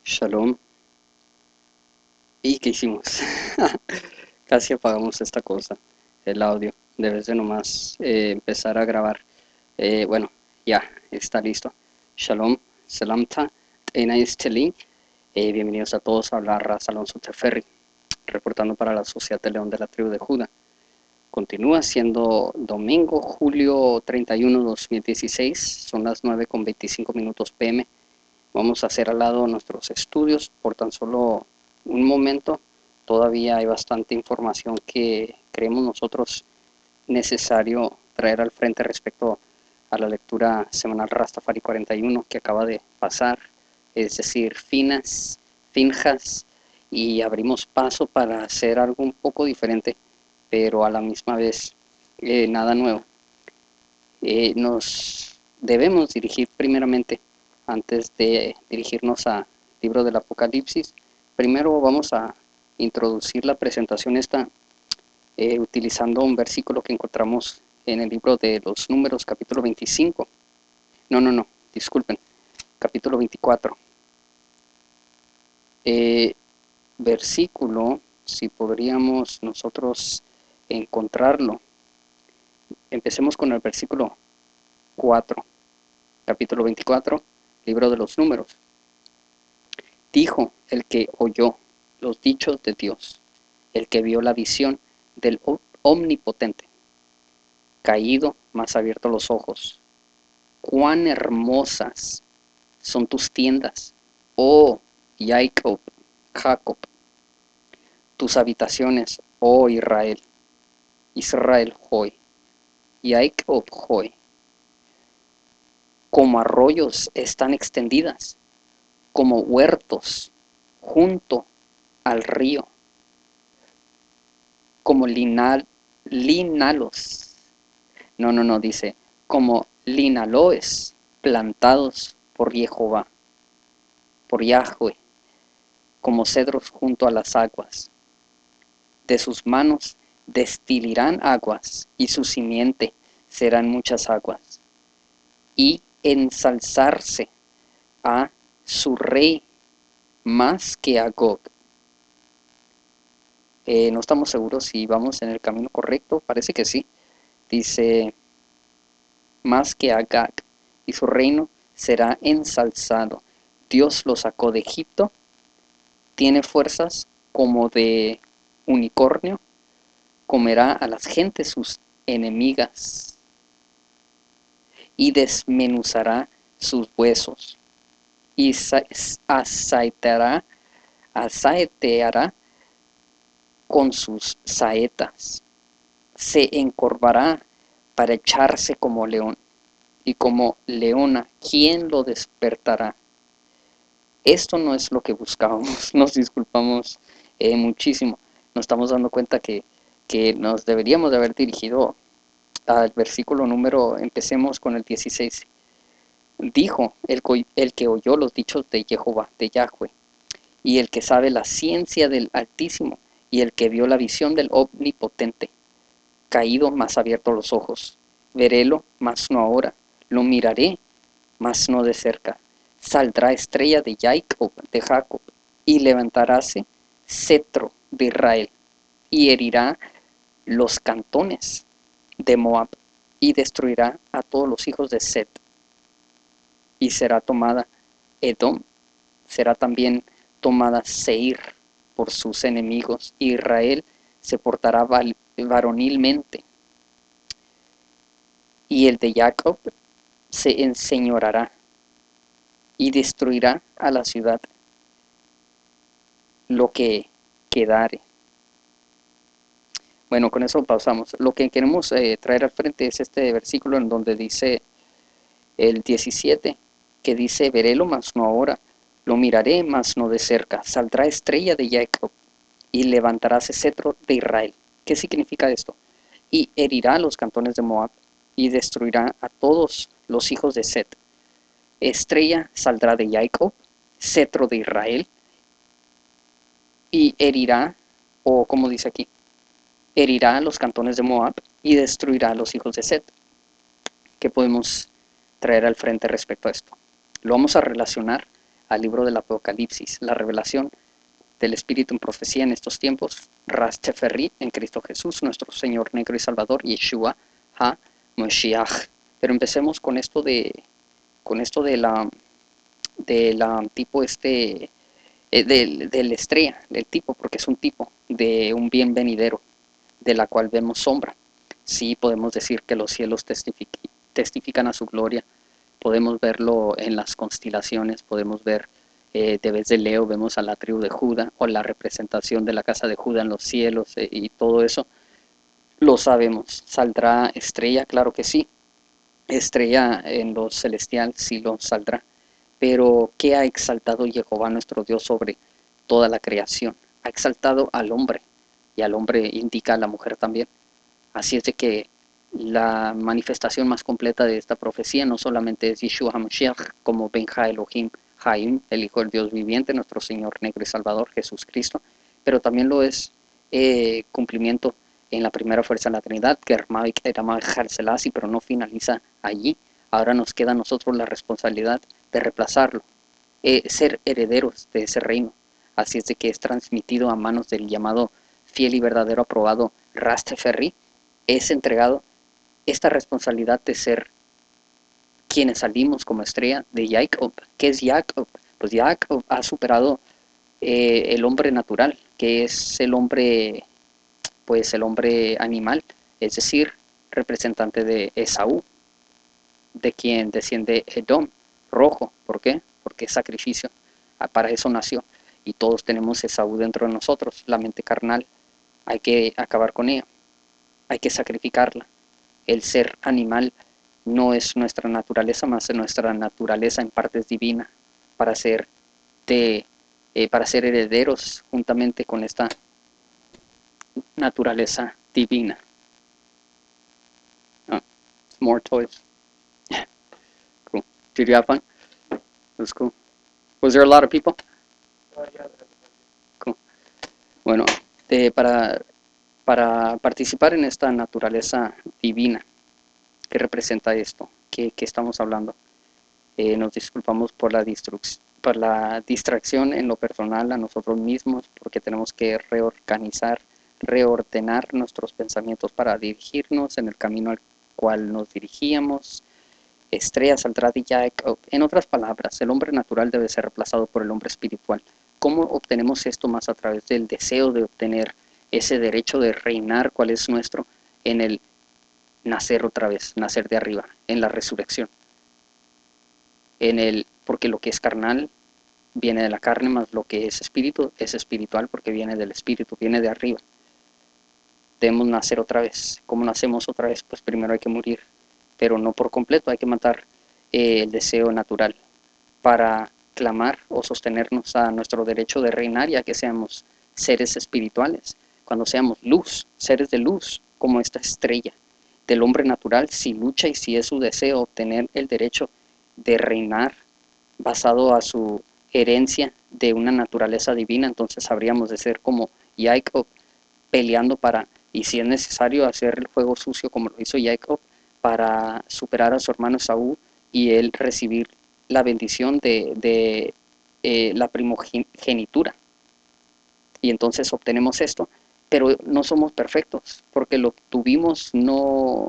Shalom. ¿Y qué hicimos? Casi apagamos esta cosa, el audio. Debes de nomás empezar a grabar. Bueno, ya, está listo. Shalom, Selamta, Teina Istelin. Bienvenidos a todos a hablar Ras Alonso Teferri, reportando para la Sociedad de León de la Tribu de Judá. Continúa siendo domingo, julio 31, 2016. Son las 9:25 p.m. Vamos a hacer al lado nuestros estudios por tan solo un momento. Todavía hay bastante información que creemos nosotros necesario traer al frente respecto a la lectura semanal Rastafari 41 que acaba de pasar, es decir, Finjas, y abrimos paso para hacer algo un poco diferente, pero a la misma vez nada nuevo. Nos debemos dirigir primeramente, antes de dirigirnos al libro del Apocalipsis, primero vamos a introducir la presentación esta utilizando un versículo que encontramos en el libro de los Números, capítulo 25. No, disculpen, capítulo 24. Versículo, si podríamos nosotros encontrarlo. Empecemos con el versículo 4, capítulo 24, libro de los Números. Dijo el que oyó los dichos de Dios, el que vio la visión del Omnipotente, caído, mas abierto los ojos. Cuán hermosas son tus tiendas, oh Jacob, tus habitaciones, oh Israel, hoy, Jacob hoy. Como arroyos están extendidas, como huertos junto al río, como linalos, dice, como linaloes plantados por Jehová, por Yahweh, como cedros junto a las aguas. De sus manos destilirán aguas, y su simiente serán muchas aguas. Y ensalzarse a su rey más que a Gog. No estamos seguros si vamos en el camino correcto, parece que sí. Dice, más que a Gag, y su reino será ensalzado. Dios lo sacó de Egipto, tiene fuerzas como de unicornio, comerá a las gentes sus enemigas y desmenuzará sus huesos y asaeteará con sus saetas. Se encorvará para echarse como león, y como leona, ¿quién lo despertará? Esto no es lo que buscábamos, nos disculpamos muchísimo. Nos estamos dando cuenta que nos deberíamos de haber dirigido al versículo número, empecemos con el 16. Dijo el que oyó los dichos de Jehová, de Yahweh, y el que sabe la ciencia del Altísimo, y el que vio la visión del Omnipotente, caído, mas abierto los ojos. Verélo, mas no ahora. Lo miraré, mas no de cerca. Saldrá estrella de Jacob, y levantaráse cetro de Israel, y herirá los cantones de Moab, y destruirá a todos los hijos de Set. Y será tomada Edom, será también tomada Seir por sus enemigos, y Israel se portará varonilmente, y el de Jacob se enseñorará y destruirá a la ciudad lo que quedare. Bueno, con eso pausamos. Lo que queremos traer al frente es este versículo en donde dice el 17, que dice, verélo, mas no ahora, lo miraré, mas no de cerca. Saldrá estrella de Jacob y levantaráse cetro de Israel. ¿Qué significa esto? Y herirá los cantones de Moab y destruirá a todos los hijos de Set. Estrella saldrá de Jacob, cetro de Israel, y herirá, o como dice aquí, herirá a los cantones de Moab y destruirá a los hijos de Set. ¿Qué podemos traer al frente respecto a esto? Lo vamos a relacionar al libro del Apocalipsis, la revelación del Espíritu en profecía en estos tiempos, Ras Teferri, en Cristo Jesús, nuestro Señor negro y Salvador, Yeshua HaMashiach. Pero empecemos con esto de la tipo del estrella, del tipo, porque es un tipo de un bien venidero, de la cual vemos sombra. Sí podemos decir que los cielos testifican a su gloria, podemos verlo en las constelaciones, podemos ver desde Leo, vemos a la tribu de Judá, o la representación de la casa de Judá en los cielos, y todo eso lo sabemos. ¿Saldrá estrella? Claro que sí. Estrella en lo celestial sí lo saldrá. Pero ¿qué ha exaltado Jehová nuestro Dios sobre toda la creación? Ha exaltado al hombre, y al hombre indica a la mujer también. Así es de que la manifestación más completa de esta profecía no solamente es Yeshua HaMashiach, como Benja Elohim Haim, el Hijo del Dios viviente, nuestro Señor negro y Salvador, Jesús Cristo, pero también lo es cumplimiento en la primera fuerza de la Trinidad, que era Selasi, pero no finaliza allí. Ahora nos queda a nosotros la responsabilidad de reemplazarlo, ser herederos de ese reino. Así es de que es transmitido a manos del llamado fiel y verdadero aprobado Rasteferri, es entregado esta responsabilidad de ser quienes salimos como estrella de Jacob. ¿Qué es Jacob? Pues Jacob ha superado el hombre natural, que es el hombre, pues el hombre animal, es decir, representante de Esaú, de quien desciende Edom, rojo. ¿Por qué? Porque es sacrificio. Para eso nació. Y todos tenemos Esaú dentro de nosotros, la mente carnal. Hay que acabar con ella, hay que sacrificarla. El ser animal no es nuestra naturaleza, más nuestra naturaleza en parte es divina, para ser, para ser herederos juntamente con esta naturaleza divina. Oh, more toys. Cool. Did you have fun? It was cool. Was there a lot of people? Cool. Bueno, para participar en esta naturaleza divina, ¿qué representa esto? ¿Qué estamos hablando? Nos disculpamos por la distracción en lo personal a nosotros mismos, porque tenemos que reordenar nuestros pensamientos para dirigirnos en el camino al cual nos dirigíamos. Estrella saldrá de Jacob. En otras palabras, el hombre natural debe ser reemplazado por el hombre espiritual. ¿Cómo obtenemos esto? Más a través del deseo de obtener ese derecho de reinar, cual es nuestro, en el nacer otra vez, nacer de arriba, en la resurrección. Porque lo que es carnal viene de la carne, más lo que es espíritu es espiritual, porque viene del espíritu, viene de arriba. Debemos nacer otra vez. ¿Cómo nacemos otra vez? Pues primero hay que morir, pero no por completo, hay que matar el deseo natural para clamar o sostenernos a nuestro derecho de reinar, ya que seamos seres espirituales, cuando seamos luz, seres de luz, como esta estrella del hombre natural. Si lucha y si es su deseo obtener el derecho de reinar basado a su herencia de una naturaleza divina, entonces habríamos de ser como Jacob, peleando para, y si es necesario, hacer el fuego sucio como lo hizo Jacob, para superar a su hermano Esaú y él recibir la bendición de la primogenitura. Y entonces obtenemos esto, pero no somos perfectos, porque lo tuvimos no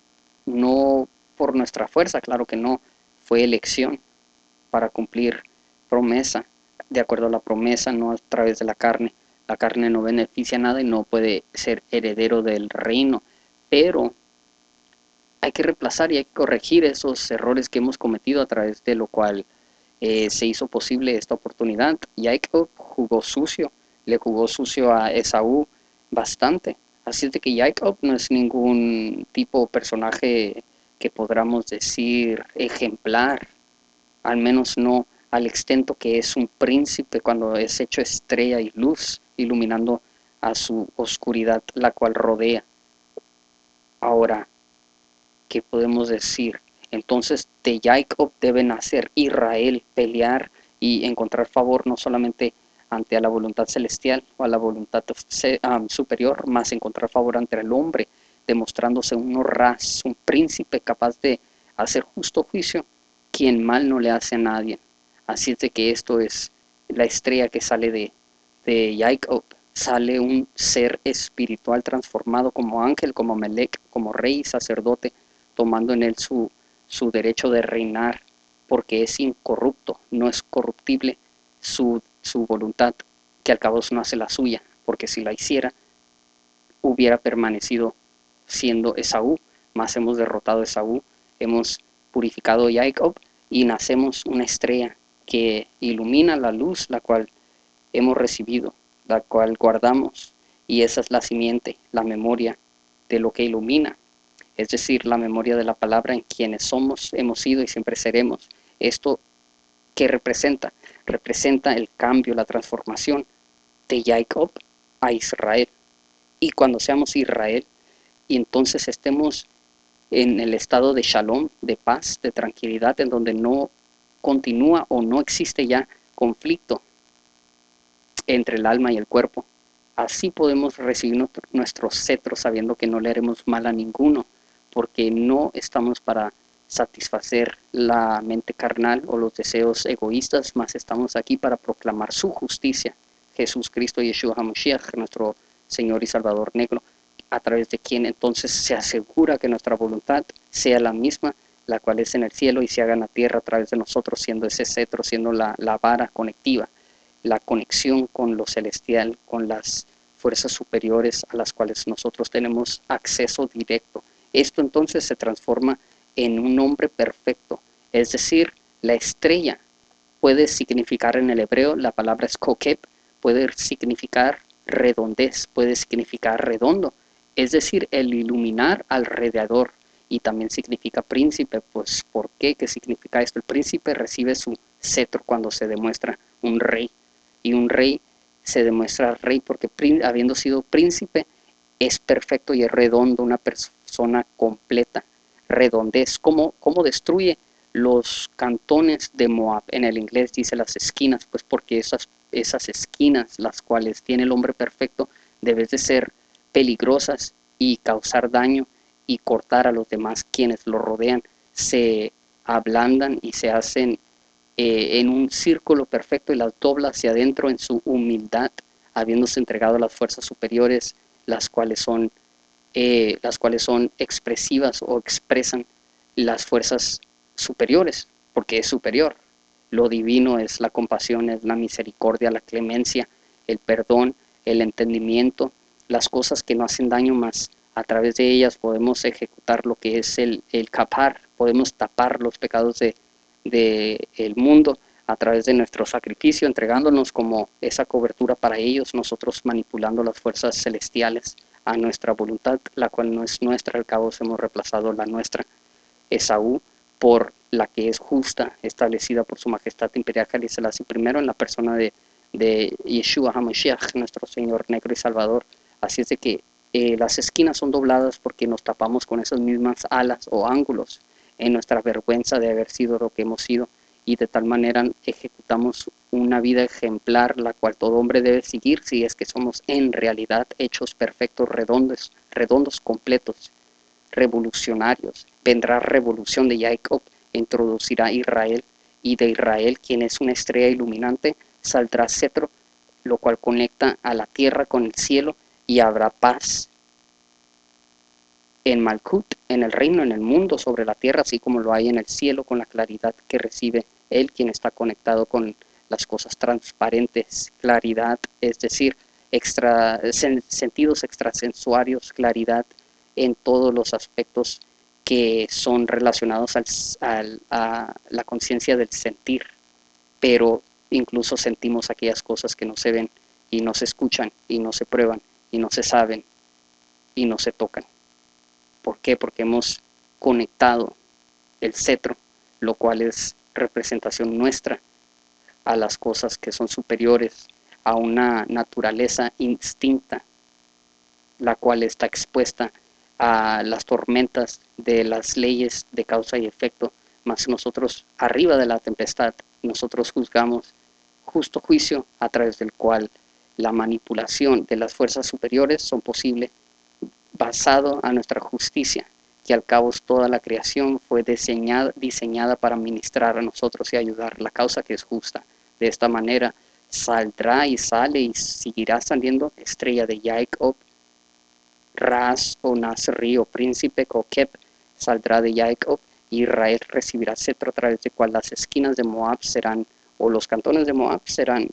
por nuestra fuerza, claro que no, fue elección para cumplir promesa, de acuerdo a la promesa, no a través de la carne. La carne no beneficia nada y no puede ser heredero del reino, pero hay que reemplazar y hay que corregir esos errores que hemos cometido, a través de lo cual se hizo posible esta oportunidad. Jacob jugó sucio, le jugó sucio a Esaú bastante. Así es de que Jacob no es ningún tipo personaje que podamos decir ejemplar, al menos no al extento que es un príncipe cuando es hecho estrella y luz, iluminando a su oscuridad, la cual rodea. Ahora, ¿qué podemos decir? Entonces de Jacob debe nacer Israel, pelear y encontrar favor no solamente ante a la voluntad celestial o a la voluntad superior, más encontrar favor ante el hombre, demostrándose un ras, un príncipe capaz de hacer justo juicio, quien mal no le hace a nadie. Así es de que esto es la estrella que sale de Jacob. Sale un ser espiritual transformado como ángel, como Melec, como rey y sacerdote, tomando en él su derecho de reinar, porque es incorrupto, no es corruptible su voluntad, que al cabo no hace la suya, porque si la hiciera, hubiera permanecido siendo Esaú, mas hemos derrotado a Esaú, hemos purificado a Jacob y nacemos una estrella que ilumina la luz, la cual hemos recibido, la cual guardamos, y esa es la simiente, la memoria de lo que ilumina, es decir, la memoria de la palabra en quienes somos, hemos sido y siempre seremos. Esto que representa, representa el cambio, la transformación de Jacob a Israel. Y cuando seamos Israel, y entonces estemos en el estado de shalom, de paz, de tranquilidad, en donde no continúa o no existe ya conflicto entre el alma y el cuerpo. Así podemos recibir nuestro cetro sabiendo que no le haremos mal a ninguno, porque no estamos para satisfacer la mente carnal o los deseos egoístas, más estamos aquí para proclamar su justicia. Jesús Cristo, Yeshua HaMashiach, nuestro Señor y Salvador negro, a través de quien entonces se asegura que nuestra voluntad sea la misma, la cual es en el cielo, y se haga en la tierra a través de nosotros, siendo ese cetro, siendo la vara conectiva, la conexión con lo celestial, con las fuerzas superiores a las cuales nosotros tenemos acceso directo. Esto entonces se transforma en un hombre perfecto, es decir, la estrella puede significar en el hebreo, la palabra es kokeb, puede significar redondez, puede significar redondo, es decir, el iluminar alrededor, y también significa príncipe. Pues ¿por qué? ¿Qué significa esto? El príncipe recibe su cetro cuando se demuestra un rey, y un rey se demuestra rey porque habiendo sido príncipe es perfecto y es redondo, una persona completa. Redondez, ¿cómo destruye los cantones de Moab? En el inglés dice las esquinas, pues porque esas esquinas, las cuales tiene el hombre perfecto, deben de ser peligrosas y causar daño y cortar a los demás quienes lo rodean, se ablandan y se hacen en un círculo perfecto y las dobla hacia adentro en su humildad, habiéndose entregado a las fuerzas superiores, las cuales son expresivas o expresan las fuerzas superiores, porque es superior. Lo divino es la compasión, es la misericordia, la clemencia, el perdón, el entendimiento, las cosas que no hacen daño, más a través de ellas podemos ejecutar lo que es el kapar, podemos tapar los pecados el mundo a través de nuestro sacrificio, entregándonos como esa cobertura para ellos, nosotros manipulando las fuerzas celestiales a nuestra voluntad, la cual no es nuestra, al cabo hemos reemplazado la nuestra, Esaú, por la que es justa, establecida por su majestad imperial Haile Selassie I, en la persona de Yeshua HaMashiach, nuestro Señor negro y Salvador. Así es de que las esquinas son dobladas porque nos tapamos con esas mismas alas o ángulos en nuestra vergüenza de haber sido lo que hemos sido, y de tal manera ejecutamos una vida ejemplar, la cual todo hombre debe seguir si es que somos en realidad hechos perfectos, redondos, completos, revolucionarios. Vendrá revolución de Jacob, introducirá Israel, y de Israel, quien es una estrella iluminante, saldrá cetro, lo cual conecta a la tierra con el cielo, y habrá paz en Malkut, en el reino, en el mundo, sobre la tierra, así como lo hay en el cielo, con la claridad que recibe él, quien está conectado con las cosas transparentes, claridad, es decir, sentidos extrasensuarios, claridad en todos los aspectos que son relacionados a la conciencia del sentir, pero incluso sentimos aquellas cosas que no se ven y no se escuchan y no se prueban y no se saben y no se tocan. ¿Por qué? Porque hemos conectado el cetro, lo cual es representación nuestra, a las cosas que son superiores, a una naturaleza instinta, la cual está expuesta a las tormentas de las leyes de causa y efecto, mas nosotros, arriba de la tempestad, nosotros juzgamos justo juicio a través del cual la manipulación de las fuerzas superiores son posibles basado a nuestra justicia, que al cabo toda la creación fue diseñada para ministrar a nosotros y ayudar la causa que es justa. De esta manera saldrá y sale y seguirá saliendo estrella de Jacob, Ras o Nasri o príncipe Kokeb saldrá de Jacob, y Israel recibirá cetro a través de cual las esquinas de Moab serán, o los cantones de Moab serán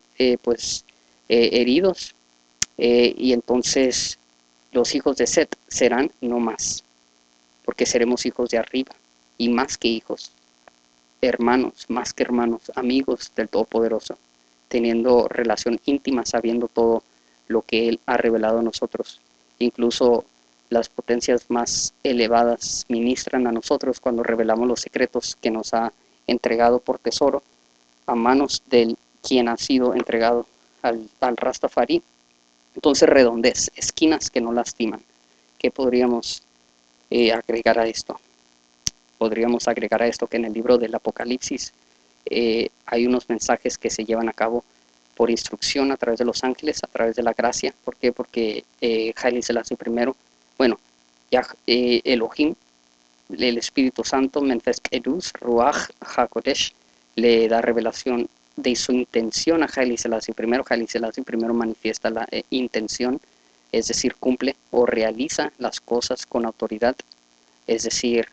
heridos, y entonces los hijos de Set serán no más, porque seremos hijos de arriba, y más que hijos, hermanos, más que hermanos, amigos del Todopoderoso, teniendo relación íntima, sabiendo todo lo que Él ha revelado a nosotros. Incluso las potencias más elevadas ministran a nosotros cuando revelamos los secretos que nos ha entregado por tesoro a manos del quien ha sido entregado al Rastafari. Entonces, redondez, esquinas que no lastiman. ¿Qué podríamos agregar a esto? Podríamos agregar a esto que en el libro del Apocalipsis hay unos mensajes que se llevan a cabo por instrucción a través de los ángeles, a través de la gracia. ¿Por qué? Porque Haile Selassie I, bueno, Elohim, el Espíritu Santo, Menfes Kedus, Ruach HaKodesh, le da revelación de su intención a Haile Selassie I. Haile Selassie I manifiesta la intención, es decir, cumple o realiza las cosas con autoridad, es decir,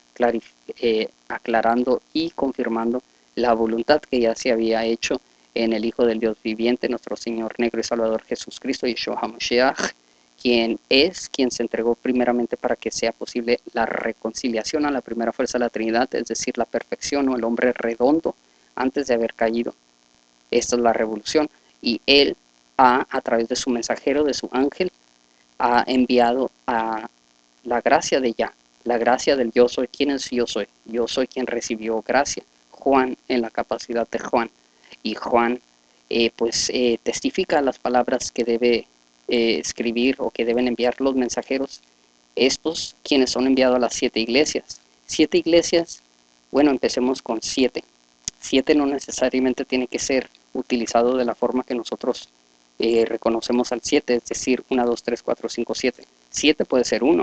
aclarando y confirmando la voluntad que ya se había hecho en el Hijo del Dios viviente, nuestro Señor negro y Salvador Jesucristo, Yeshua HaMashiach, quien se entregó primeramente para que sea posible la reconciliación a la primera fuerza de la Trinidad, es decir, la perfección o el hombre redondo antes de haber caído. Esta es la revolución, y Él a través de su mensajero, de su ángel, ha enviado a la gracia de Yah, la gracia del yo soy. ¿Quién es yo soy? Yo soy quien recibió gracia. Juan, en la capacidad de Juan. Y Juan testifica las palabras que debe escribir o que deben enviar los mensajeros, estos quienes son enviados a las 7 iglesias. 7 iglesias, bueno, empecemos con 7. 7 no necesariamente tiene que ser utilizado de la forma que nosotros reconocemos al 7, es decir, 1, 2, 3, 4, 5, 7. 7 puede ser 1.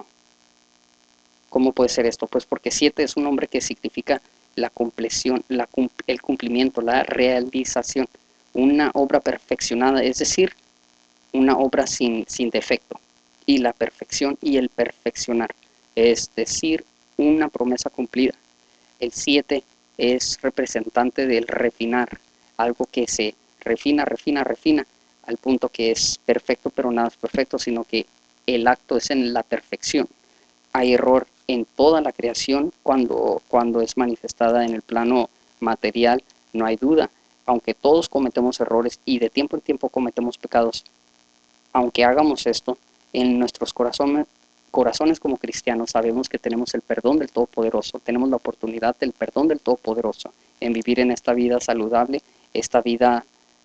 ¿Cómo puede ser esto? Pues porque 7 es un nombre que significa la compleción, el cumplimiento, la realización, una obra perfeccionada, es decir, una obra sin defecto, y la perfección y el perfeccionar, es decir, una promesa cumplida. El 7 es representante del refinar, algo que se refina, al punto que es perfecto, pero nada es perfecto, sino que el acto es en la perfección. Hay error en toda la creación cuando es manifestada en el plano material, no hay duda, aunque todos cometemos errores y de tiempo en tiempo cometemos pecados. Aunque hagamos esto, en nuestros corazones como cristianos sabemos que tenemos el perdón del Todopoderoso, tenemos la oportunidad del perdón del Todopoderoso en vivir en esta vida saludable, esta vida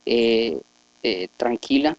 tranquila,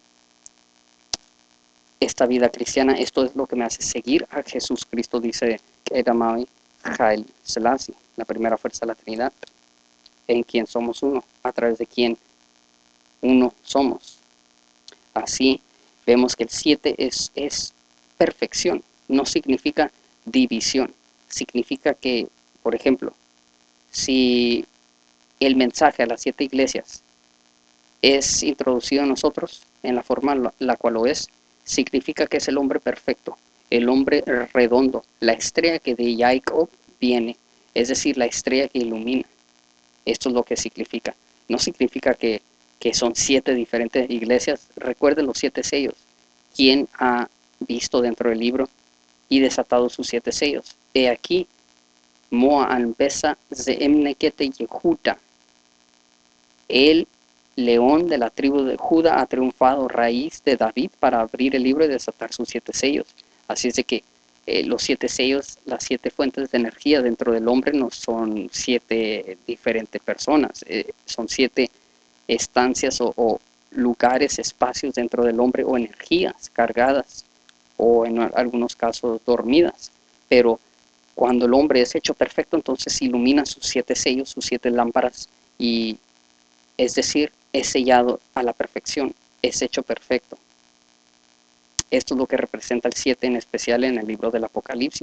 esta vida cristiana. Esto es lo que me hace seguir a Jesús Cristo, dice Edamai Haile Selassie, la primera fuerza de la Trinidad, en quien somos uno, a través de quien uno somos. Así vemos que el 7 es perfección, no significa división, significa que, por ejemplo, si el mensaje a las 7 iglesias es introducido a nosotros en la forma la cual lo es, significa que es el hombre perfecto, el hombre redondo, la estrella que de Jacob viene, es decir, la estrella que ilumina. Esto es lo que significa. No significa que son 7 diferentes iglesias. Recuerden los 7 sellos. ¿Quién ha visto dentro del libro y desatado sus 7 sellos? He aquí, Moa Anbesa Zeemnekete Yehuda. El león de la tribu de Judá ha triunfado, raíz de David, para abrir el libro y desatar sus 7 sellos. Así es de que los 7 sellos, las 7 fuentes de energía dentro del hombre no son 7 diferentes personas, son 7 estancias o lugares, espacios dentro del hombre, o energías cargadas, o en algunos casos dormidas. Pero cuando el hombre es hecho perfecto, entonces ilumina sus 7 sellos, sus 7 lámparas, y es decir, es sellado a la perfección, es hecho perfecto. Esto es lo que representa el 7 en especial en el libro del Apocalipsis.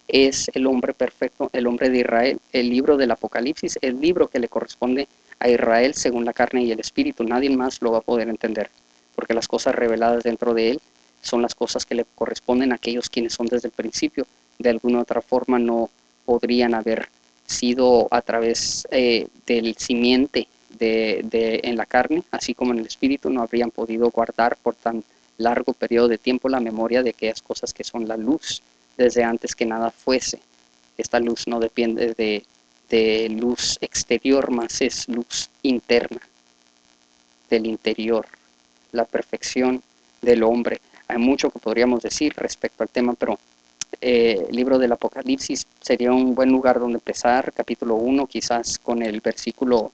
es el hombre perfecto, el hombre de Israel. El libro del Apocalipsis, el libro que le corresponde a Israel según la carne y el espíritu. Nadie más lo va a poder entender, porque las cosas reveladas dentro de él son las cosas que le corresponden a aquellos quienes son desde el principio. De alguna otra forma no podrían haber sido a través del simiente en la carne, así como en el espíritu, no habrían podido guardar por tan largo periodo de tiempo la memoria de aquellas cosas que son la luz, desde antes que nada fuese. Esta luz no depende de luz exterior, más es luz interna, del interior, la perfección del hombre. Hay mucho que podríamos decir respecto al tema, pero el libro del Apocalipsis sería un buen lugar donde empezar, capítulo 1, quizás con el versículo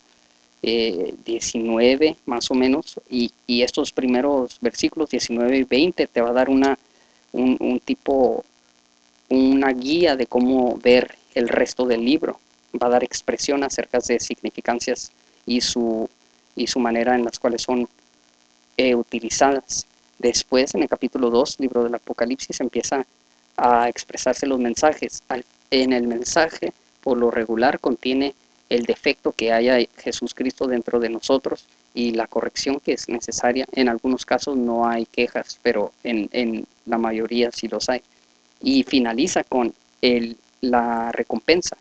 19 más o menos, y estos primeros versículos 19 y 20 te va a dar un tipo, una guía de cómo ver el resto del libro. Va a dar expresión acerca de significancias y su, y su manera en las cuales son utilizadas. Después, en el capítulo 2, libro del Apocalipsis, empieza a expresarse los mensajes. En el mensaje, por lo regular, contiene el defecto que haya Jesús Cristo dentro de nosotros y la corrección que es necesaria. En algunos casos no hay quejas, pero en la mayoría sí los hay. Y finaliza con la recompensa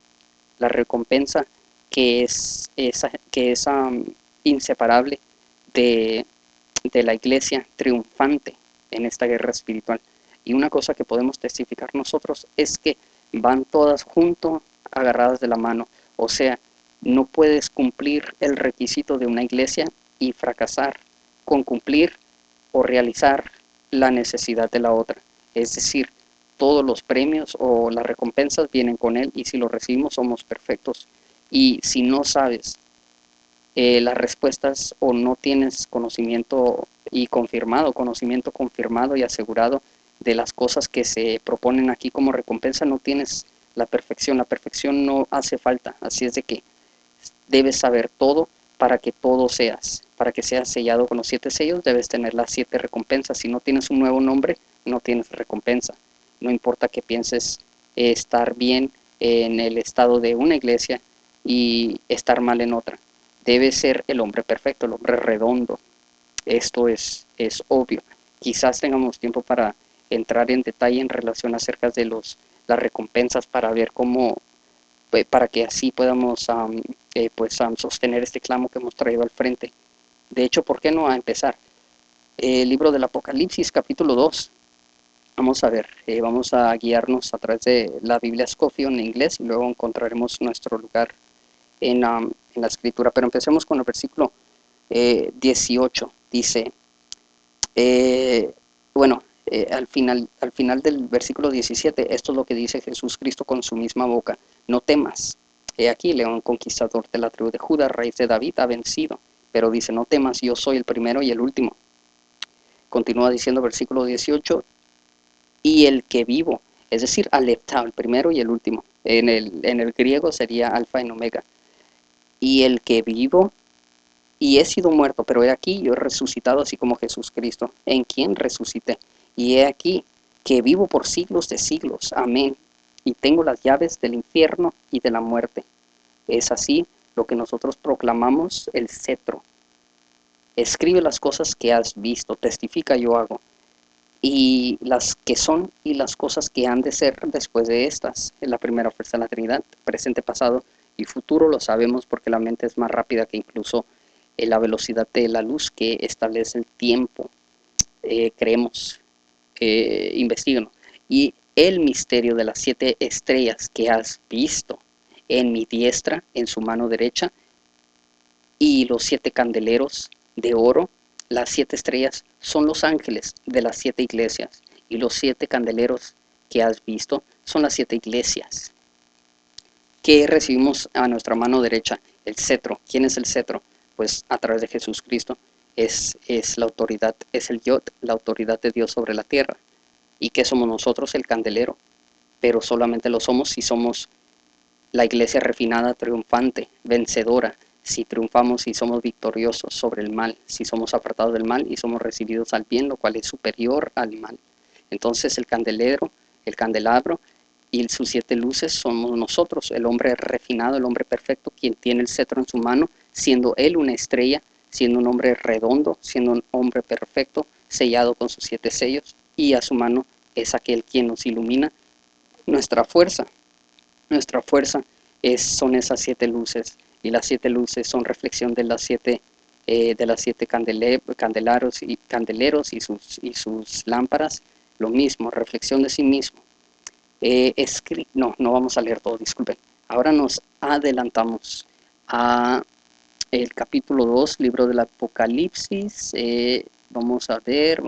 que es inseparable de, de la iglesia triunfante en esta guerra espiritual. Y una cosa que podemos testificar nosotros es que van todas juntos, agarradas de la mano. O sea, no puedes cumplir el requisito de una iglesia y fracasar con cumplir o realizar la necesidad de la otra. Es decir, todos los premios o las recompensas vienen con él, y si lo recibimos somos perfectos. Y si no sabes las respuestas o no tienes conocimiento confirmado y asegurado de las cosas que se proponen aquí como recompensa, no tienes la perfección no hace falta, así es de que debes saber todo para que seas sellado con los 7 sellos, debes tener las 7 recompensas. Si no tienes un nuevo nombre, no tienes recompensa. No importa que pienses estar bien en el estado de una iglesia y estar mal en otra. Debe ser el hombre perfecto, el hombre redondo. Esto es obvio. Quizás tengamos tiempo para entrar en detalle en relación acerca de las recompensas para ver cómo, para que así podamos sostener este clamo que hemos traído al frente. De hecho, ¿por qué no a empezar? El libro del Apocalipsis, capítulo 2. Vamos a ver, vamos a guiarnos a través de la Biblia Scofield en inglés y luego encontraremos nuestro lugar en la escritura. Pero empecemos con el versículo 18. Dice, eh, bueno, al final del versículo 17, esto es lo que dice Jesús Cristo con su misma boca: no temas, he aquí león conquistador de la tribu de Judá, raíz de David, ha vencido. Pero dice, no temas, yo soy el primero y el último. Continúa diciendo versículo 18, y el que vivo, es decir, Aleptao, el primero y el último. En el griego sería alfa y omega. Y el que vivo, y he sido muerto, pero he aquí yo he resucitado así como Jesús Cristo, en quien resucité. Y he aquí que vivo por siglos de siglos. Amén. Y tengo las llaves del infierno y de la muerte. Es así lo que nosotros proclamamos, el cetro. Escribe las cosas que has visto, testifica, yo hago. Y las que son y las cosas que han de ser después de estas. En la primera fuerza de la Trinidad, presente, pasado y futuro, lo sabemos porque la mente es más rápida que incluso la velocidad de la luz que establece el tiempo. Creemos, investiguemos. Y el misterio de las 7 estrellas que has visto en mi diestra, en su mano derecha, y los 7 candeleros de oro. Las 7 estrellas son los ángeles de las 7 iglesias, y los 7 candeleros que has visto son las 7 iglesias. ¿Qué recibimos a nuestra mano derecha? El cetro. ¿Quién es el cetro? Pues a través de Jesús Cristo es la autoridad, es el Yod, la autoridad de Dios sobre la tierra. ¿Y qué somos nosotros? El candelero. Pero solamente lo somos si somos la iglesia refinada, triunfante, vencedora, si triunfamos y somos victoriosos sobre el mal, si somos apartados del mal y somos recibidos al bien, lo cual es superior al mal. Entonces el candelabro Y sus 7 luces somos nosotros, el hombre refinado, el hombre perfecto, quien tiene el cetro en su mano, siendo él una estrella, siendo un hombre redondo, siendo un hombre perfecto, sellado con sus 7 sellos, y a su mano es aquel quien nos ilumina. Nuestra fuerza son esas 7 luces, y las 7 luces son reflexión de las 7 candeleros y sus lámparas, lo mismo, reflexión de sí mismo. No vamos a leer todo, disculpen. Ahora nos adelantamos a el capítulo 2, libro del Apocalipsis. Vamos a ver.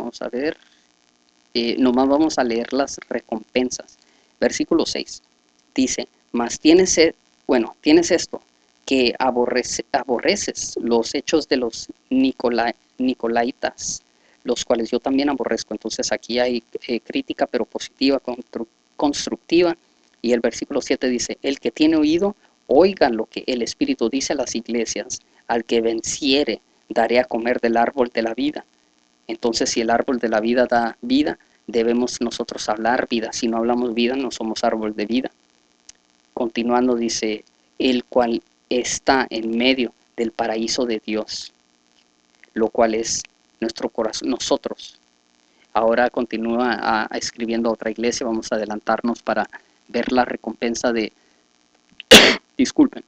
Nomás vamos a leer las recompensas. Versículo 6 dice: mas tienes esto, que aborreces los hechos de los Nicolaitas, los cuales yo también aborrezco. Entonces aquí hay crítica, pero positiva, constructiva. Y el versículo 7 dice: el que tiene oído, oiga lo que el Espíritu dice a las iglesias. Al que venciere, daré a comer del árbol de la vida. Entonces, si el árbol de la vida da vida, debemos nosotros hablar vida. Si no hablamos vida, no somos árbol de vida. Continuando dice: el cual está en medio del paraíso de Dios, lo cual es nuestro corazón, nosotros. Ahora continúa escribiendo a otra iglesia. Vamos a adelantarnos para ver la recompensa de, disculpen,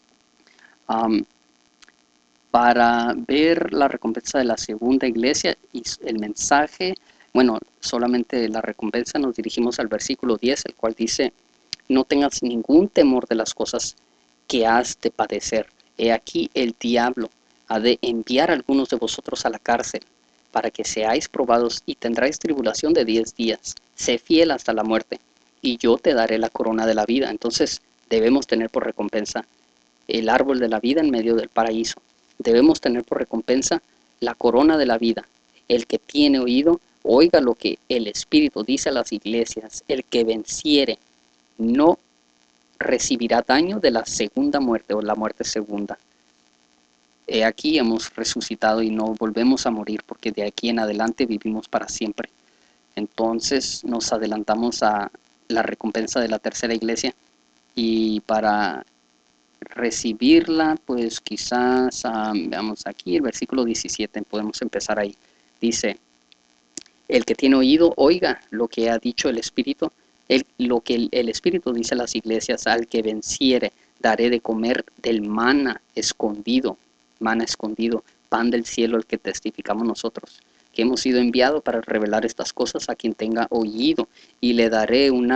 para ver la recompensa de la segunda iglesia y el mensaje. Bueno, solamente la recompensa nos dirigimos al versículo 10, el cual dice: no tengas ningún temor de las cosas que has de padecer. He aquí el diablo ha de enviar a algunos de vosotros a la cárcel, para que seáis probados, y tendráis tribulación de 10 días. Sé fiel hasta la muerte, y yo te daré la corona de la vida. Entonces debemos tener por recompensa el árbol de la vida en medio del paraíso. Debemos tener por recompensa la corona de la vida. El que tiene oído, oiga lo que el Espíritu dice a las iglesias. El que venciere no recibirá daño de la segunda muerte, o la muerte segunda. He aquí hemos resucitado y no volvemos a morir, porque de aquí en adelante vivimos para siempre. Entonces nos adelantamos a la recompensa de la tercera iglesia, y para recibirla, pues quizás, veamos aquí el versículo 17, podemos empezar ahí. Dice: el que tiene oído, oiga lo que ha dicho el Espíritu. Lo que el Espíritu dice a las iglesias: al que venciere, daré de comer del maná escondido, pan del cielo, el que testificamos nosotros, que hemos sido enviados para revelar estas cosas a quien tenga oído. Y le daré una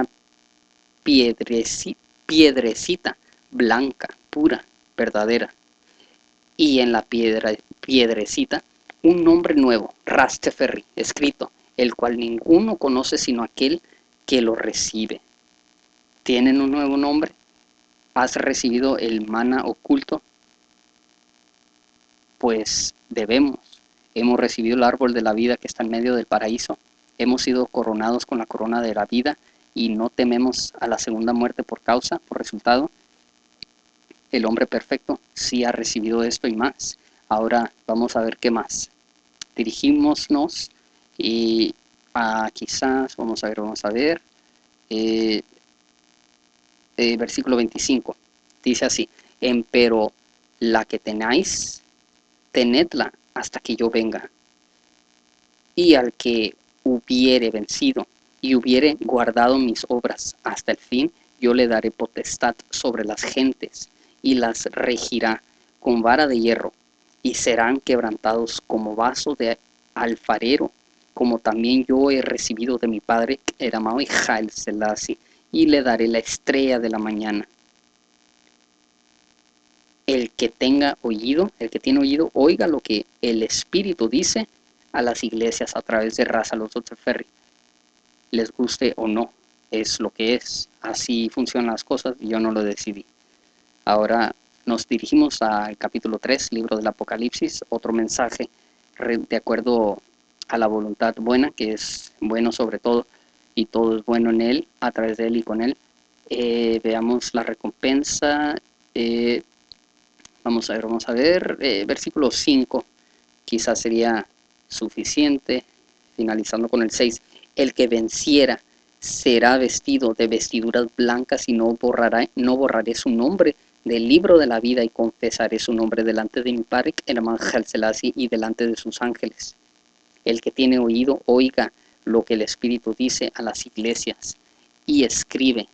piedrecita blanca, pura, verdadera. Y en la piedrecita un nombre nuevo, Rasteferri, escrito, el cual ninguno conoce sino aquel que lo recibe. ¿Tienen un nuevo nombre? ¿Has recibido el maná oculto? Pues hemos recibido el árbol de la vida que está en medio del paraíso. Hemos sido coronados con la corona de la vida, y no tememos a la segunda muerte por resultado. El hombre perfecto sí ha recibido esto y más. Ahora vamos a ver qué más. Dirigímonos y quizás, vamos a ver, versículo 25. Dice así: empero la que tenáis, tenedla hasta que yo venga. Y al que hubiere vencido y hubiere guardado mis obras hasta el fin, yo le daré potestad sobre las gentes, y las regirá con vara de hierro, y serán quebrantados como vaso de alfarero, como también yo he recibido de mi padre, el amado Haile Selassie, y le daré la estrella de la mañana. El que tiene oído, oiga lo que el Espíritu dice a las iglesias a través de Raza los Ferry. Les guste o no, es lo que es. Así funcionan las cosas, y yo no lo decidí. Ahora nos dirigimos al capítulo 3, libro del Apocalipsis, otro mensaje de acuerdo a la voluntad buena, que es bueno sobre todo, y todo es bueno en él, a través de él y con él. Veamos la recompensa. Vamos a ver, versículo 5, quizás sería suficiente, finalizando con el 6. El que venciera será vestido de vestiduras blancas y no borraré su nombre del libro de la vida y confesaré su nombre delante de mi Padre, el Ángel Selassie, y delante de sus ángeles. El que tiene oído, oiga lo que el Espíritu dice a las iglesias y escribe.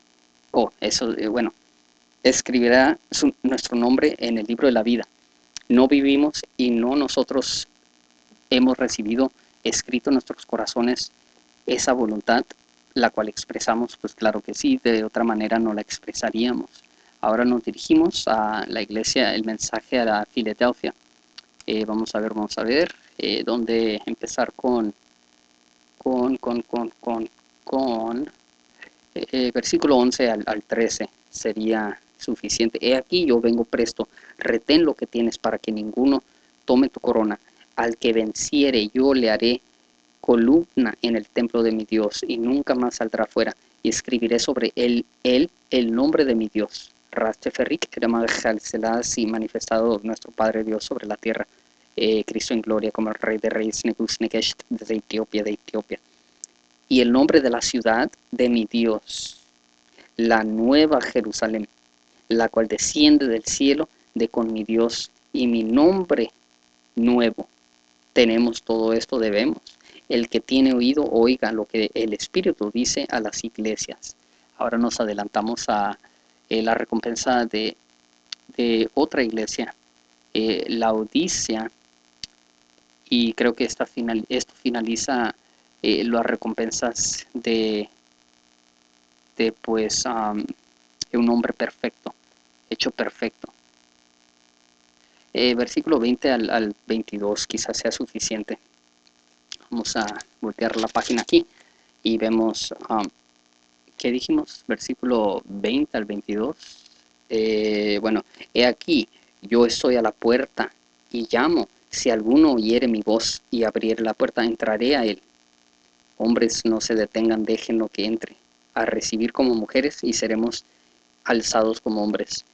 Escribirá nuestro nombre en el libro de la vida. No vivimos y no nosotros hemos recibido escrito en nuestros corazones esa voluntad, la cual expresamos, pues claro que sí, de otra manera no la expresaríamos. Ahora nos dirigimos a la iglesia, el mensaje a la Filadelfia. Vamos a ver, dónde empezar con versículo 11 al 13 sería suficiente. He aquí yo vengo presto, retén lo que tienes para que ninguno tome tu corona. Al que venciere yo le haré columna en el templo de mi Dios y nunca más saldrá fuera, y escribiré sobre él el nombre de mi Dios. Rasteferrik, y manifestado nuestro Padre Dios sobre la tierra. Cristo en gloria como el Rey de Reyes, Negus Negesh de Etiopía. Y el nombre de la ciudad de mi Dios, la nueva Jerusalén, la cual desciende del cielo de con mi Dios, y mi nombre nuevo. Tenemos todo esto, debemos. El que tiene oído, oiga lo que el Espíritu dice a las iglesias. Ahora nos adelantamos a la recompensa de otra iglesia, la Odisea, y creo que esto finaliza las recompensas de un hombre perfecto, hecho perfecto. Versículo 20 al 22 quizás sea suficiente. Vamos a voltear la página aquí y vemos, ¿qué dijimos? Versículo 20 al 22. He aquí, yo estoy a la puerta y llamo. Si alguno oyere mi voz y abriere la puerta, entraré a él. Hombres, no se detengan, déjenlo que entre, a recibir como mujeres y seremos alzados como hombres.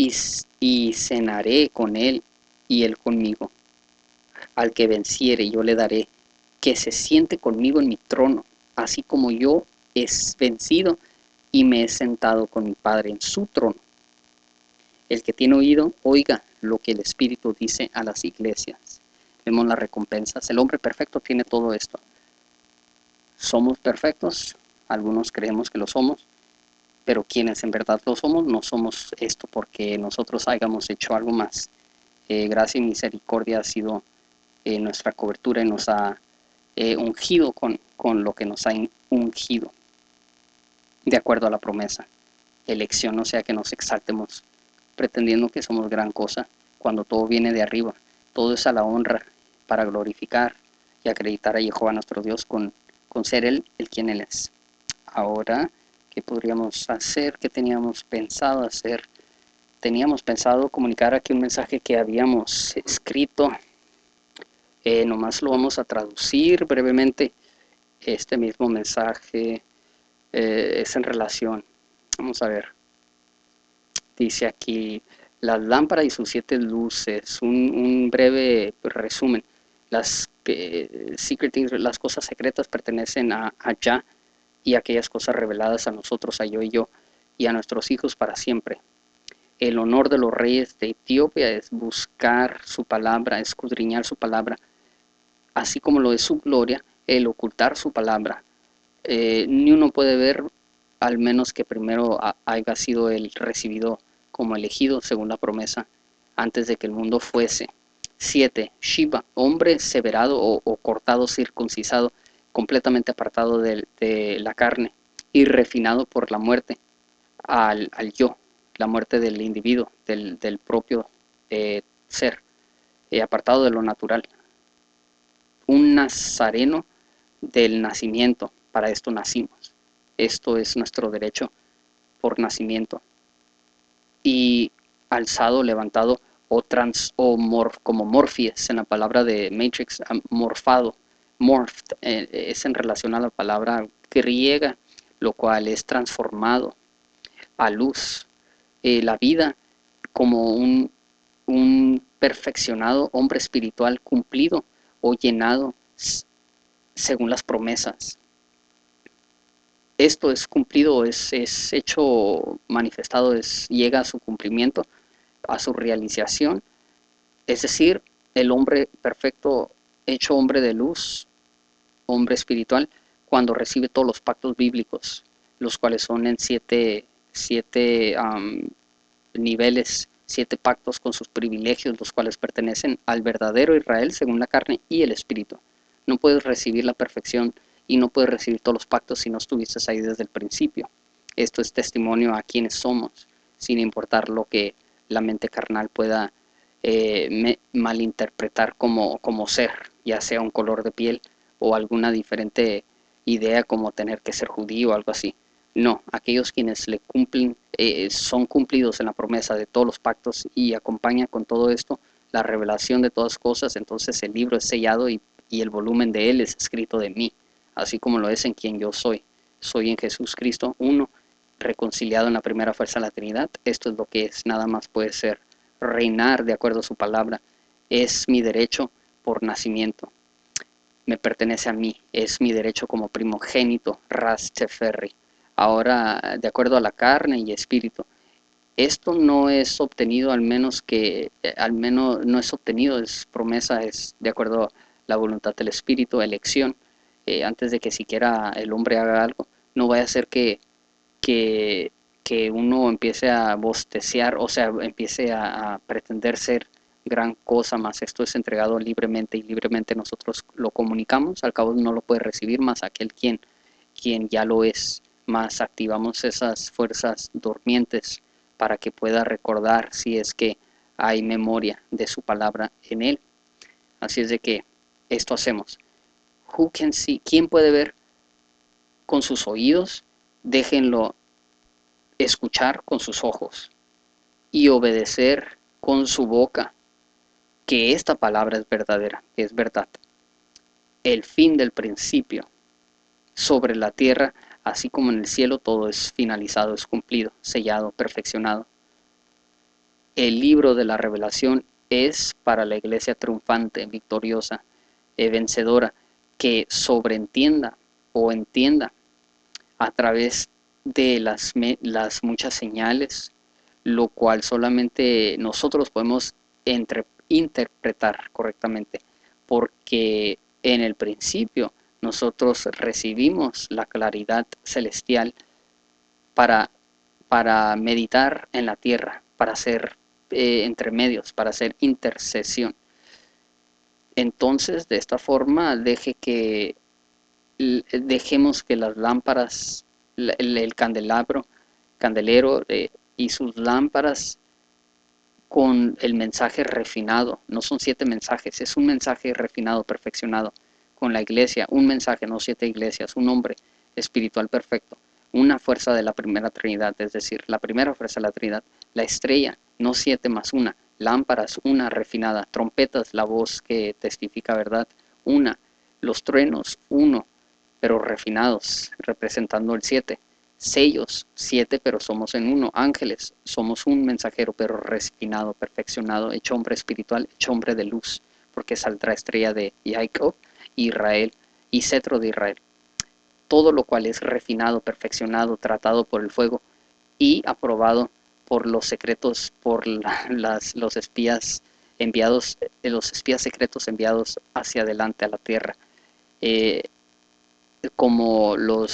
Y cenaré con él y él conmigo. Al que venciere, yo le daré que se siente conmigo en mi trono, así como yo he vencido y me he sentado con mi Padre en su trono. El que tiene oído, oiga lo que el Espíritu dice a las iglesias. Vemos las recompensas. El hombre perfecto tiene todo esto. Somos perfectos, algunos creemos que lo somos, pero quienes en verdad lo somos, no somos esto porque nosotros hayamos hecho algo más. Gracia y misericordia ha sido nuestra cobertura y nos ha ungido con lo que nos ha ungido, de acuerdo a la promesa. Elección, no sea que nos exaltemos pretendiendo que somos gran cosa, cuando todo viene de arriba. Todo es a la honra para glorificar y acreditar a Jehová nuestro Dios con ser Él el quien Él es. Ahora, ¿qué podríamos hacer? ¿Qué teníamos pensado hacer? Teníamos pensado comunicar aquí un mensaje que habíamos escrito. Nomás lo vamos a traducir brevemente. Este mismo mensaje es en relación. Vamos a ver. Dice aquí, las lámparas y sus 7 luces. Un breve resumen. Las las cosas secretas pertenecen a Yah, y aquellas cosas reveladas a nosotros, a yo y a nuestros hijos para siempre. El honor de los reyes de Etiopía es buscar su palabra, escudriñar su palabra, así como lo es su gloria, el ocultar su palabra. Ni uno puede ver, al menos que primero haya sido él recibido como elegido según la promesa, antes de que el mundo fuese. 7. Shiva, hombre severado o cortado, circuncisado, completamente apartado de la carne y refinado por la muerte al yo, la muerte del individuo, del propio ser, apartado de lo natural. Un nazareno del nacimiento, para esto nacimos. Esto es nuestro derecho por nacimiento. Y alzado, levantado, como morphies en la palabra de Matrix, morfado, morphed, es en relación a la palabra griega, lo cual es transformado a luz. La vida como un perfeccionado hombre espiritual cumplido o llenado según las promesas. esto es cumplido, es hecho, manifestado, llega a su cumplimiento, a su realización, es decir, el hombre perfecto, hecho hombre de luz, hombre espiritual, cuando recibe todos los pactos bíblicos, los cuales son en siete niveles, 7 pactos con sus privilegios, los cuales pertenecen al verdadero Israel según la carne y el espíritu. No puedes recibir la perfección y no puedes recibir todos los pactos si no estuviste ahí desde el principio. Esto es testimonio a quienes somos, sin importar lo que la mente carnal pueda malinterpretar como ser, ya sea un color de piel o alguna diferente idea como tener que ser judío o algo así. No, aquellos quienes le cumplen, son cumplidos en la promesa de todos los pactos y acompaña con todo esto la revelación de todas cosas, entonces el libro es sellado y el volumen de él es escrito de mí, así como lo es en quien yo soy. Soy en Jesús Cristo uno, reconciliado en la primera fuerza de la Trinidad. Esto es lo que es, nada más puede ser reinar de acuerdo a su palabra. Es mi derecho por nacimiento, me pertenece a mí, es mi derecho como primogénito, ras teferri. Ahora, de acuerdo a la carne y espíritu, esto no es obtenido, al menos no es obtenido, es promesa, es de acuerdo a la voluntad del espíritu, elección, antes de que siquiera el hombre haga algo. No vaya a ser que, que uno empiece a bostecear, o sea, empiece a pretender ser gran cosa, más esto es entregado libremente y libremente nosotros lo comunicamos, al cabo no lo puede recibir más aquel quien ya lo es, más activamos esas fuerzas durmientes para que pueda recordar si es que hay memoria de su palabra en él. Así es de que esto hacemos. Who can see? ¿Quién puede ver con sus oídos? Déjenlo escuchar con sus ojos y obedecer con su boca que esta palabra es verdadera, que es verdad. El fin del principio sobre la tierra, así como en el cielo, todo es finalizado, es cumplido, sellado, perfeccionado. El libro de la revelación es para la iglesia triunfante, victoriosa, vencedora, que sobreentienda o entienda a través de las muchas señales, lo cual solamente nosotros podemos interpretar correctamente, porque en el principio nosotros recibimos la claridad celestial para, para meditar en la tierra, para hacer entremedios, para hacer intercesión. Entonces, de esta forma, dejemos que las lámparas, el candelero y sus lámparas con el mensaje refinado, no son 7 mensajes, es un mensaje refinado, perfeccionado, con la iglesia, un mensaje, no 7 iglesias, un hombre espiritual perfecto, una fuerza de la primera Trinidad, es decir, la primera fuerza de la Trinidad, la estrella, no 7 más una, lámparas, una refinada, trompetas, la voz que testifica verdad, una, los truenos, uno, pero refinados, representando el 7. Sellos, 7, pero somos en uno. Ángeles, somos un mensajero, pero refinado, perfeccionado, hecho hombre espiritual, hecho hombre de luz, porque saldrá estrella de Jacob, Israel y cetro de Israel. Todo lo cual es refinado, perfeccionado, tratado por el fuego y aprobado por los secretos, por los espías enviados, los espías secretos enviados hacia adelante a la tierra. Como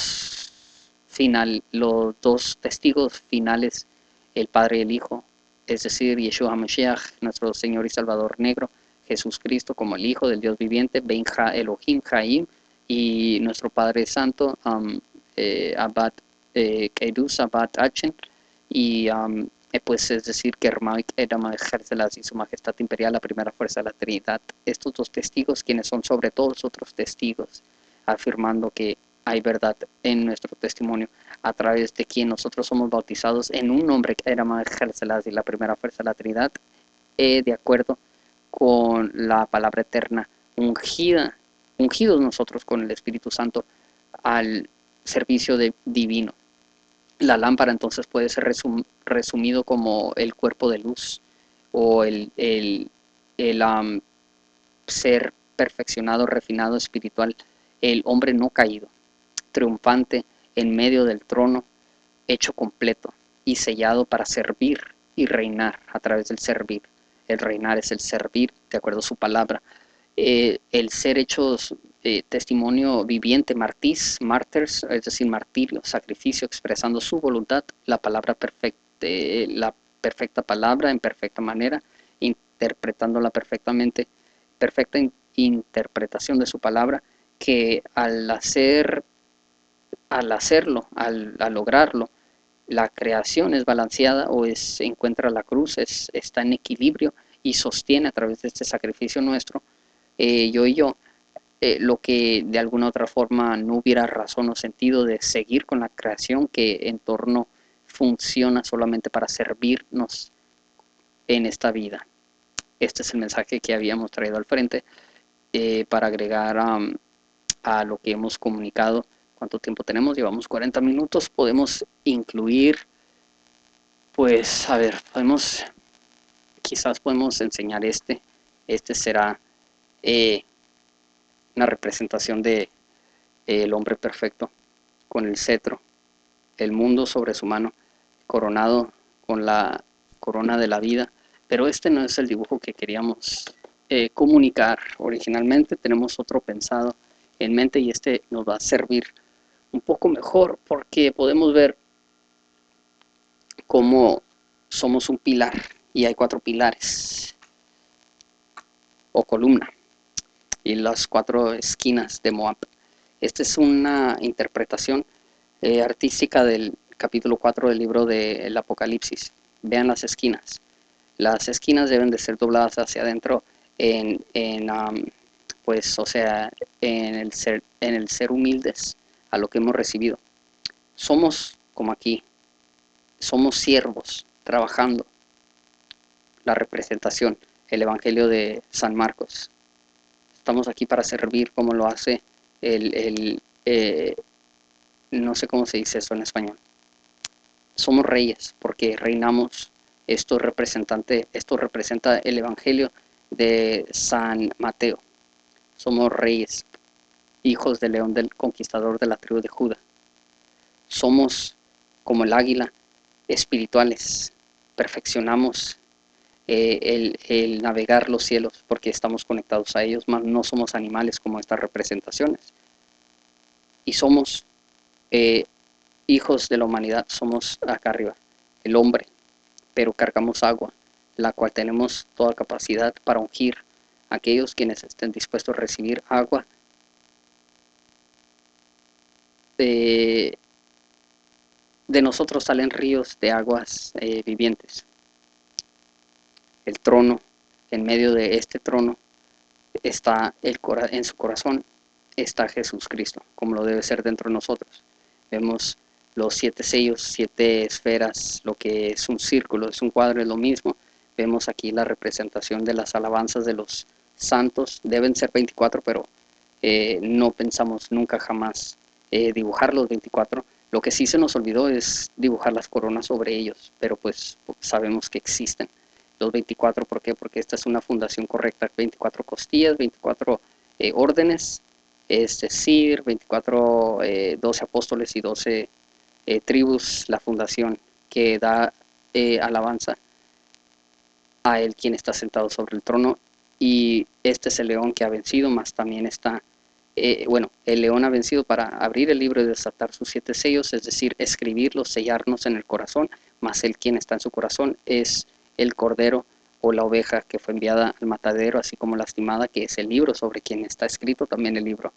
los dos testigos finales, el Padre y el Hijo, es decir, Yeshua HaMashiach, nuestro Señor y Salvador negro, Jesús Cristo como el Hijo del Dios viviente, Ben Ha Elohim Haim, y nuestro Padre Santo, Abad Kedus, Abad Achen, y pues es decir, que Hermaik Edama Jerselas y su Majestad Imperial, la primera fuerza de la Trinidad. Estos dos testigos, quienes son sobre todos los otros testigos, afirmando que hay verdad en nuestro testimonio, a través de quien nosotros somos bautizados en un nombre que era Maher Selassie, la primera fuerza de la Trinidad, de acuerdo con la palabra eterna, ungidos nosotros con el Espíritu Santo al servicio divino. La lámpara entonces puede ser resumido como el cuerpo de luz o el ser perfeccionado, refinado, espiritual, el hombre no caído, triunfante en medio del trono, hecho completo y sellado para servir y reinar a través del servir. El reinar es el servir, de acuerdo a su palabra. El ser hechos testimonio viviente, martyrs, es decir, martirio, sacrificio, expresando su voluntad, la palabra perfecta, la perfecta palabra en perfecta manera, interpretándola perfectamente, perfecta interpretación de su palabra, que al lograrlo, la creación es balanceada o encuentra la cruz, está en equilibrio y sostiene a través de este sacrificio nuestro, yo, lo que de alguna otra forma no hubiera razón o sentido de seguir con la creación, que en torno funciona solamente para servirnos en esta vida. Este es el mensaje que habíamos traído al frente para agregar a lo que hemos comunicado. ¿Cuánto tiempo tenemos? Llevamos 40 minutos. Podemos incluir, pues, a ver, quizás podemos enseñar este será una representación de el hombre perfecto con el cetro, el mundo sobre su mano, coronado con la corona de la vida. Pero este no es el dibujo que queríamos comunicar originalmente. Tenemos otro pensado en mente y este nos va a servir un poco mejor porque podemos ver cómo somos un pilar y hay 4 pilares o columna y las 4 esquinas de Moab. Esta es una interpretación artística del capítulo 4 del libro del Apocalipsis. Vean las esquinas. Las esquinas deben de ser dobladas hacia adentro pues, o sea, en el ser humildes a lo que hemos recibido. Somos como aquí, somos siervos trabajando la representación, el Evangelio de San Marcos. Estamos aquí para servir como lo hace no sé cómo se dice eso en español. Somos reyes porque reinamos. Esto representa el Evangelio de San Mateo. Somos reyes, hijos del león del conquistador de la tribu de Judá. Somos como el águila, espirituales. Perfeccionamos el navegar los cielos porque estamos conectados a ellos, mas no somos animales como estas representaciones. Y somos hijos de la humanidad, somos acá arriba, el hombre, pero cargamos agua, la cual tenemos toda capacidad para ungir a aquellos quienes estén dispuestos a recibir agua de nosotros salen ríos de aguas vivientes. El trono, en medio de este trono, está en su corazón está Jesús Cristo, como lo debe ser dentro de nosotros. Vemos los 7 sellos, 7 esferas, lo que es un círculo, es un cuadro, es lo mismo. Vemos aquí la representación de las alabanzas de los santos, deben ser 24, pero no pensamos nunca jamás dibujar los 24. Lo que sí se nos olvidó es dibujar las coronas sobre ellos, pero pues sabemos que existen. Los 24, ¿por qué? Porque esta es una fundación correcta, 24 costillas, 24 órdenes, es decir, 24, 12 apóstoles y 12 tribus, la fundación que da alabanza a él quien está sentado sobre el trono, y este es el león que ha vencido, más también está, el león ha vencido para abrir el libro y desatar sus 7 sellos, es decir, escribirlos, sellarnos en el corazón, más él quien está en su corazón es el cordero o la oveja que fue enviada al matadero, así como lastimada, que es el libro sobre quien está escrito también el libro.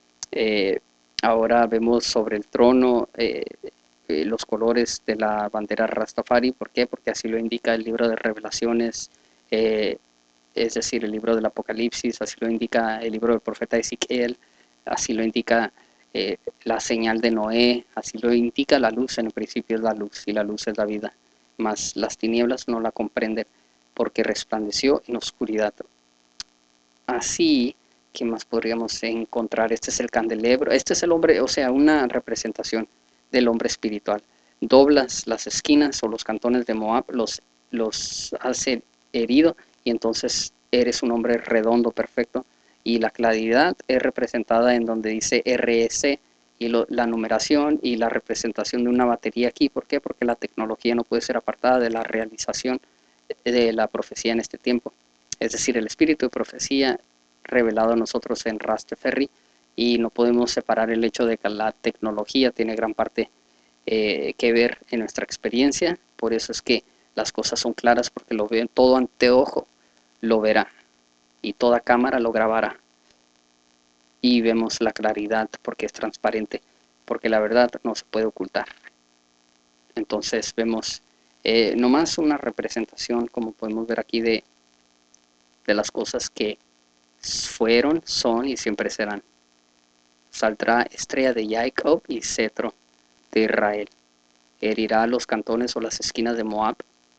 Ahora vemos sobre el trono los colores de la bandera Rastafari. ¿Por qué? Porque así lo indica el libro de Revelaciones, es decir, el libro del Apocalipsis, así lo indica el libro del profeta Ezequiel, así lo indica la señal de Noé, así lo indica la luz. En el principio es la luz y la luz es la vida, mas las tinieblas no la comprenden porque resplandeció en oscuridad. Así, ¿qué más podríamos encontrar? Este es el candelabro, este es el hombre, o sea, una representación del hombre espiritual. Doblas las esquinas o los cantones de Moab, los hace herido y entonces eres un hombre redondo, perfecto. Y la claridad es representada en donde dice RS, y la numeración y la representación de una batería aquí. ¿Por qué? Porque la tecnología no puede ser apartada de la realización de la profecía en este tiempo. Es decir, el espíritu de profecía revelado a nosotros en Rastafari, y no podemos separar el hecho de que la tecnología tiene gran parte que ver en nuestra experiencia. Por eso es que las cosas son claras, porque lo ven todo anteojo, lo verá, y toda cámara lo grabará, y vemos la claridad porque es transparente, porque la verdad no se puede ocultar. Entonces vemos nomás una representación, como podemos ver aquí, de las cosas que fueron, son y siempre serán. Saldrá estrella de Jacob y cetro de Israel. Herirá los cantones o las esquinas de Moab,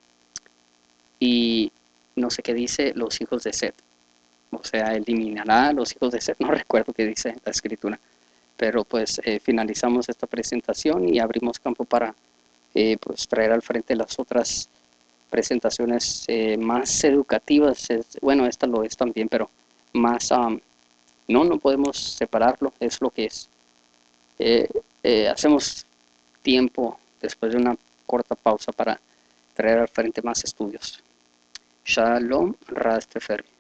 y no sé qué dice los hijos de Set. O sea, eliminará a los hijos de Set, no recuerdo qué dice la escritura. Pero pues finalizamos esta presentación y abrimos campo para pues traer al frente las otras presentaciones más educativas. Bueno, esta lo es también, pero más, no podemos separarlo, es lo que es. Hacemos tiempo después de una corta pausa para traer al frente más estudios. Shalom Rastafari.